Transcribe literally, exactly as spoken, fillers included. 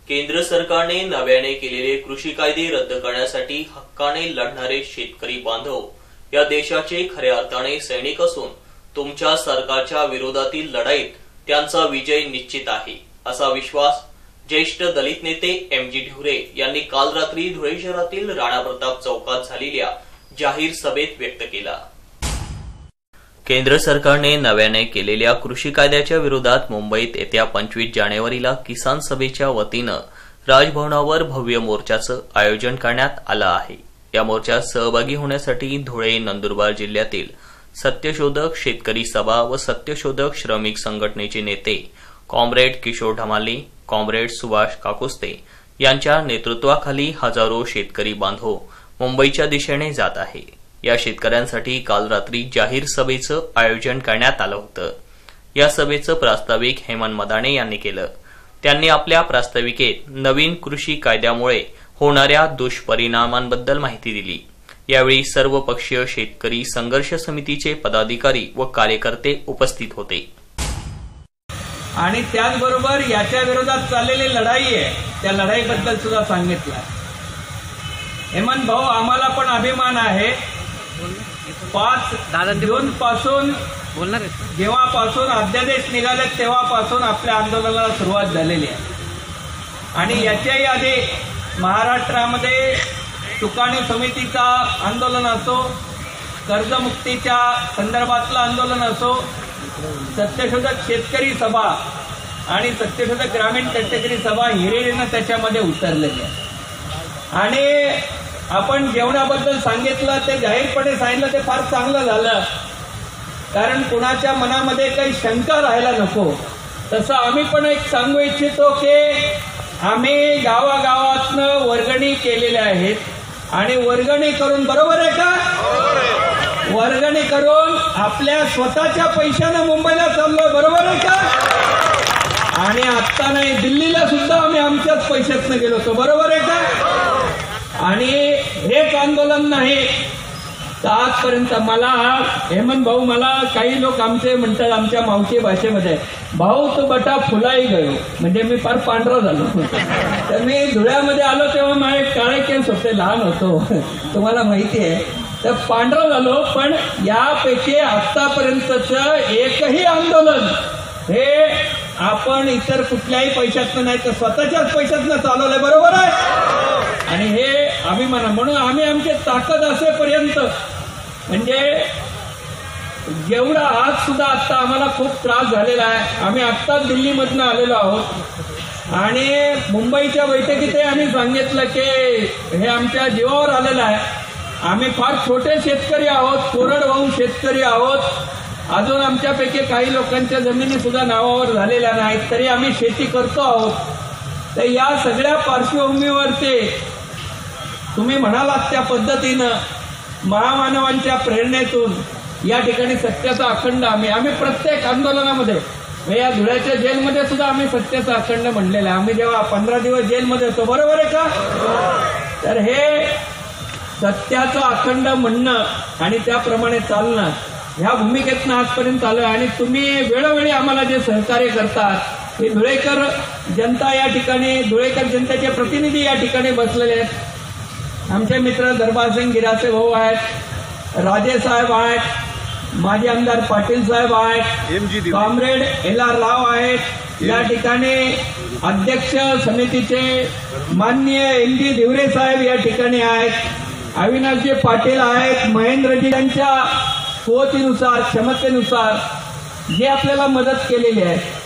केंद्र सरकारने नव्याने केलेले कृषी कायदे रद्द करण्यासाठी हक्काने लढणारे शेतकरी बांधव या देशाचे खऱ्या अर्थाने सैनिक असून तुमच्या सरकारच्या विरोधातील लढाईत त्यांचा विजय निश्चित आहे, असा विश्वास ज्येष्ठ दलित नेते एम जी ढिवरे यांनी काल रात्री धुळे शहरातील राणा प्रताप चौकात झालेल्या जाहीर सभेत व्यक्त केला। केंद्र सरकारने नव्याने केलेल्या कृषी कायद्याच्या विरोधात मुंबईत येत्या पंचवीस जानेवारीला किसान सभेच्या वतीनं राजभवनावर भव्य मोर्चाचं आयोजन करण्यात आलं आहे। या मोर्चात सहभागी होण्यासाठी धुळे, नंदुरबार जिल्ह्यातील सत्यशोधक शेतकरी सभा व सत्यशोधक श्रमिक संघटनेचे नेते कॉम्रेड किशोर ढमाले, कॉम्रेड सुभाष काकुस्ते यांच्या नेतृत्वाखाली हजारो शेतकरी बांधव मुंबईच्या दिशेने जात आहे। या शेतकऱ्यांसाठी काल रात्री जाहीर सभेचं आयोजन करण्यात आलं होतं। या सभेचं प्रास्ताविक हेमंत मदाणे यांनी केलं। त्यांनी आपल्या प्रास्ताविकेत नवीन कृषी कायद्यामुळे होणाऱ्या दुष्परिणामांबद्दल माहिती दिली। यावेळी सर्व पक्षीय शेतकरी संघर्ष समितीचे पदाधिकारी व कार्यकर्ते उपस्थित होते। आणि त्याचबरोबर याच्या विरोधात चाललेली लढाई आहे, त्या लढाईबद्दल सुद्धा सांगितलं। हेमंत भाऊ, आम्हाला पण अभिमान आहे, पाच जून पासून जेव्हापासून अध्यादेश निघाले तेव्हापासून आपल्या आंदोलनाला सुरुवात झालेली आहे। आणि याच्याही आधी महाराष्ट्रामध्ये सुकाणू समितीचा आंदोलन असो, कर्जमुक्तीच्या संदर्भातलं आंदोलन असो, सत्यशोधक शेतकरी सभा आणि सत्यशोधक ग्रामीण कष्टकरी सभा हिरिरीनं त्याच्यामध्ये उतरलेली आहे। आणि आपण जेवणाबद्दल सांगितलं, ते जाहीरपणे सांगितलं, ते फार चांगलं झालं, कारण कुणाच्या मनामध्ये काही शंका राहायला नको। तसं आम्ही पण एक सांगू इच्छितो की आम्ही गावागावातनं वर्गणी केलेल्या आहेत आणि वर्गणी करून, बरोबर आहे का, वर्गणी करून आपल्या स्वतःच्या पैशानं मुंबईला चाललोय, बरोबर आहे का। आणि आत्ता नाही, दिल्लीला सुद्धा आम्ही आमच्याच पैशातनं गेलो होतो, बरोबर आहे का। आणि हेच आंदोलन नाही तर आजपर्यंत मला हेमंत भाऊ, मला काही लोक आमचे म्हणतात आमच्या मावशी भाषेमध्ये, भाऊ तो बटा फुलाई गयो, म्हणजे मी फार पांढरा झालो। तर मी धुळ्यामध्ये आलो तेव्हा माझे काळे केस होते, लहान होतो, तुम्हाला माहिती आहे, तर पांढरा झालो। पण यापैकी आतापर्यंतचं एकही आंदोलन हे आपण इतर कुठल्याही पैशातनं नाही तर स्वतःच्याच पैशातनं चालवलंय, बरोबर आहे। आणि हे अभिमान, म्हणून आम्ही आमची ताकद असेपर्यंत, म्हणजे जेवढा आज सुद्धा आत्ता आम्हाला खूप त्रास झालेला आहे, आम्ही आत्ताच दिल्लीमधनं आलेलो आहोत आणि मुंबईच्या बैठकीतही आम्ही सांगितलं की हे आमच्या जीवावर आलेलं आहे। आम्ही फार छोटे शेतकरी आहोत, कोरडवाहू शेतकरी आहोत, अजून आमच्यापैकी काही लोकांच्या जमिनी सुद्धा नावावर झालेल्या नाहीत, तरी आम्ही शेती करतो आहोत। तर या सगळ्या पार्श्वभूमीवरती तुम्ही म्हणालात त्या पद्धतीनं महामानवांच्या प्रेरणेतून या ठिकाणी सत्याचा अखंड आम्ही आम्ही प्रत्येक आंदोलनामध्ये, या धुळ्याच्या जेलमध्ये सुद्धा आम्ही सत्याचा अखंड म्हणलेला आहे। आम्ही जेव्हा पंधरा दिवस जेलमध्ये होतो, बरोबर आहे का, तर हे सत्याचं अखंड म्हणणं आणि त्याप्रमाणे चालणं, ह्या भूमिकेतनं आजपर्यंत आलं। आणि तुम्ही वेळोवेळी आम्हाला जे सहकार्य करतात, हे धुळेकर जनता या ठिकाणी, धुळेकर जनतेचे प्रतिनिधी या ठिकाणी बसलेले आहेत। आमचे मित्र दरबारसिंग गिरासे भाऊ आहेत, राजे साहेब आहेत, माजी आमदार पाटील साहेब आहेत, कॉम्रेड एल आर राव आहेत, या ठिकाणी अध्यक्ष समितीचे माननीय एम जी ढिवरे साहेब या ठिकाणी आहेत, अविनाशजी पाटील आहेत, महेंद्रजी यांच्या कुवतीनुसार, क्षमतेनुसार जे आपल्याला मदत केलेली आहे।